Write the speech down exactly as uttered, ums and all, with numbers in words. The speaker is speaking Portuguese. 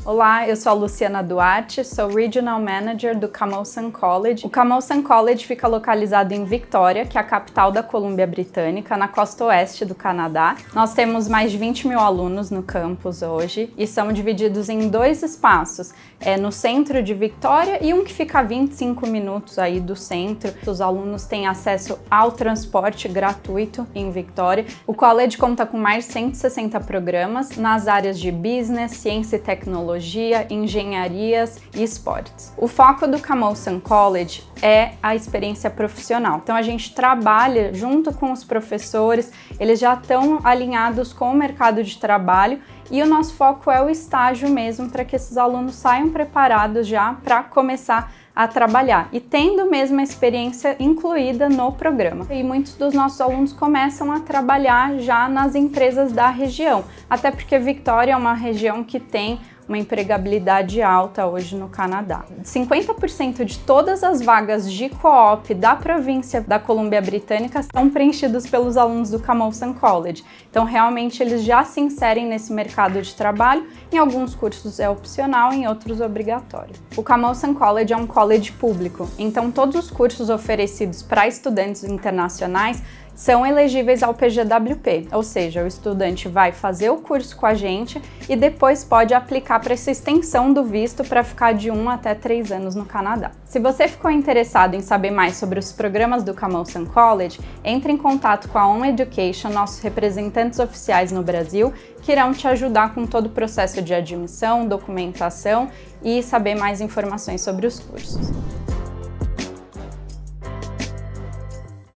Olá, eu sou a Luciana Duarte, sou Regional Manager do Camosun College. O Camosun College fica localizado em Victoria, que é a capital da Colômbia Britânica, na costa oeste do Canadá. Nós temos mais de vinte mil alunos no campus hoje e são divididos em dois espaços, é, no centro de Victoria e um que fica a vinte e cinco minutos aí do centro. Os alunos têm acesso ao transporte gratuito em Victoria. O college conta com mais de cento e sessenta programas nas áreas de Business, Ciência e Tecnologia, engenharias e esportes. O foco do Camosun College é a experiência profissional. Então a gente trabalha junto com os professores, eles já estão alinhados com o mercado de trabalho e o nosso foco é o estágio mesmo, para que esses alunos saiam preparados já para começar a trabalhar e tendo mesmo a experiência incluída no programa. E muitos dos nossos alunos começam a trabalhar já nas empresas da região, até porque Victoria é uma região que tem uma empregabilidade alta hoje no Canadá. cinquenta por cento de todas as vagas de co-op da província da Colômbia Britânica são preenchidos pelos alunos do Camosun College. Então, realmente, eles já se inserem nesse mercado de trabalho. Em alguns cursos é opcional, em outros obrigatório. O Camosun College é um college público, então todos os cursos oferecidos para estudantes internacionais são elegíveis ao P G W P, ou seja, o estudante vai fazer o curso com a gente e depois pode aplicar para essa extensão do visto para ficar de um até três anos no Canadá. Se você ficou interessado em saber mais sobre os programas do Camosun College, entre em contato com a On Education, nossos representantes oficiais no Brasil, que irão te ajudar com todo o processo de admissão, documentação e saber mais informações sobre os cursos.